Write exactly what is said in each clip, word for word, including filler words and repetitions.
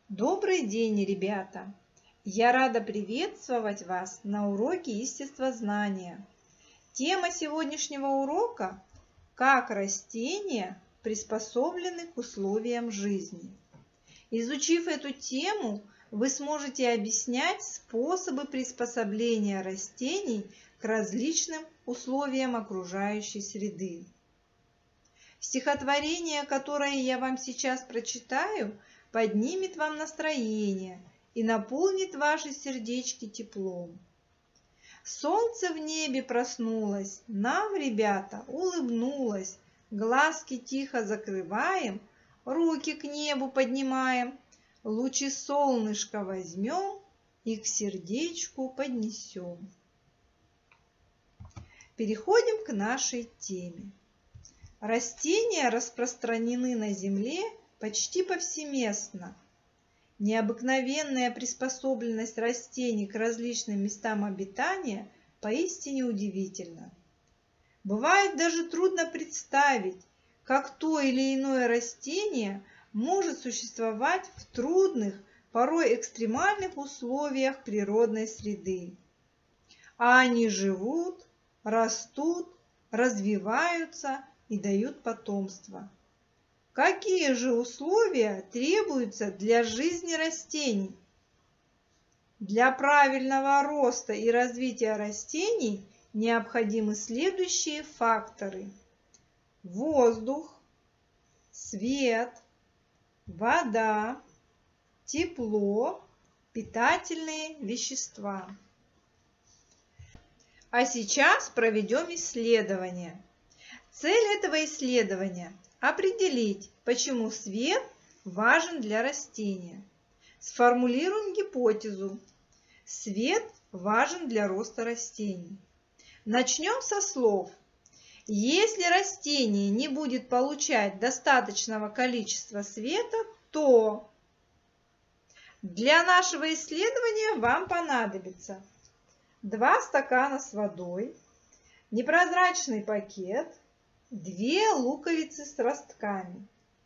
Добрый день, ребята! Я рада приветствовать вас на уроке естествознания. Тема сегодняшнего урока – как растения приспособлены к условиям жизни. Изучив эту тему, вы сможете объяснять способы приспособления растений к различным условиям окружающей среды. Стихотворение, которое я вам сейчас прочитаю, поднимет вам настроение и наполнит ваши сердечки теплом. Солнце в небе проснулось, нам, ребята, улыбнулось, глазки тихо закрываем, руки к небу поднимаем, лучи солнышка возьмем и к сердечку поднесем. Переходим к нашей теме. Растения распространены на Земле почти повсеместно. Необыкновенная приспособленность растений к различным местам обитания поистине удивительна. Бывает даже трудно представить, как то или иное растение может существовать в трудных, порой экстремальных условиях природной среды. А они живут, растут, развиваются и дают потомство. Какие же условия требуются для жизни растений? Для правильного роста и развития растений необходимы следующие факторы: воздух, свет, вода, тепло, питательные вещества. А сейчас проведем исследование. Цель этого исследования – определить, почему свет важен для растения. Сформулируем гипотезу. Свет важен для роста растений. Начнем со слов. Если растение не будет получать достаточного количества света, то для нашего исследования вам понадобится два стакана с водой, непрозрачный пакет, две луковицы с ростками.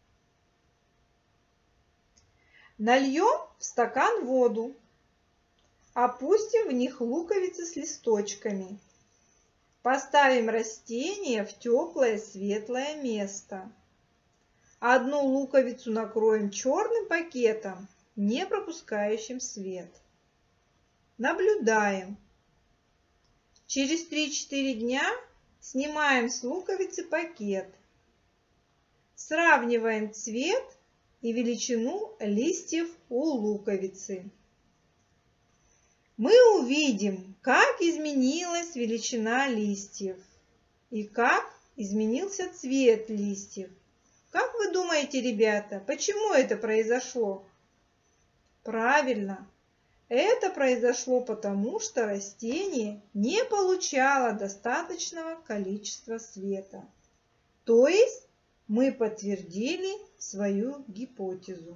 Нальем в стакан воду, опустим в них луковицы с листочками. Поставим растение в теплое светлое место. Одну луковицу накроем черным пакетом, не пропускающим свет. Наблюдаем. Через три-четыре дня снимаем с луковицы пакет. Сравниваем цвет и величину листьев у луковицы. Мы увидим, как изменилась величина листьев и как изменился цвет листьев. Как вы думаете, ребята, почему это произошло? Правильно. Это произошло потому, что растение не получало достаточного количества света. То есть мы подтвердили свою гипотезу.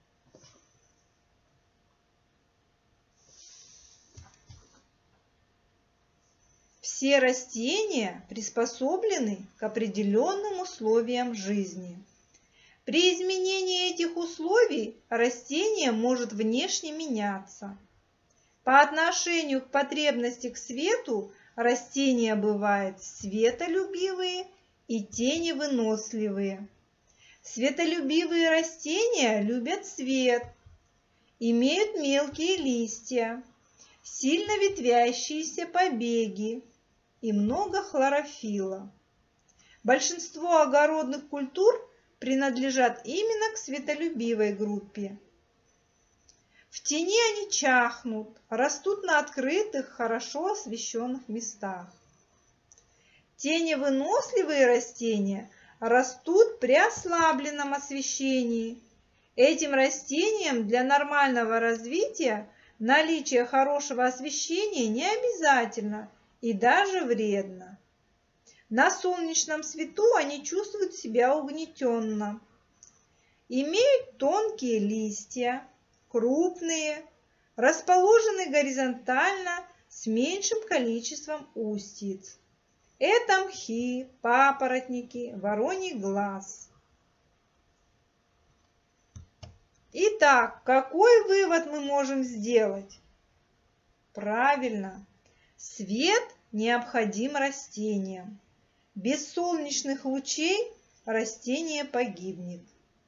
Все растения приспособлены к определенным условиям жизни. При изменении этих условий растение может внешне меняться. По отношению к потребности к свету растения бывают светолюбивые и теневыносливые. Светолюбивые растения любят свет, имеют мелкие листья, сильно ветвящиеся побеги и много хлорофилла. Большинство огородных культур принадлежат именно к светолюбивой группе. В тени они чахнут, растут на открытых, хорошо освещенных местах. Теневыносливые растения растут при ослабленном освещении. Этим растениям для нормального развития наличие хорошего освещения не обязательно и даже вредно. На солнечном свету они чувствуют себя угнетенно. Имеют тонкие листья, крупные, расположены горизонтально с меньшим количеством устьиц. Это мхи, папоротники, вороний глаз. Итак, какой вывод мы можем сделать? Правильно, свет необходим растениям. Без солнечных лучей растение погибнет.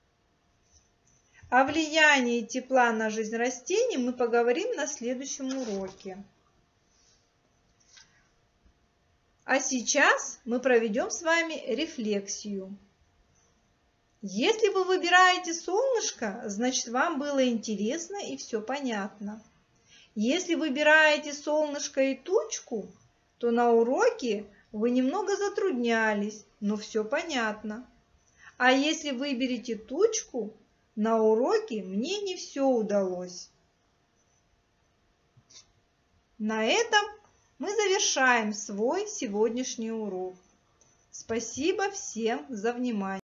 О влиянии тепла на жизнь растений мы поговорим на следующем уроке. А сейчас мы проведем с вами рефлексию. Если вы выбираете солнышко, значит, вам было интересно и все понятно. Если выбираете солнышко и тучку, то на уроке вы немного затруднялись, но все понятно. А если выберете тучку, на уроке мне не все удалось. На этом мы завершаем свой сегодняшний урок. Спасибо всем за внимание.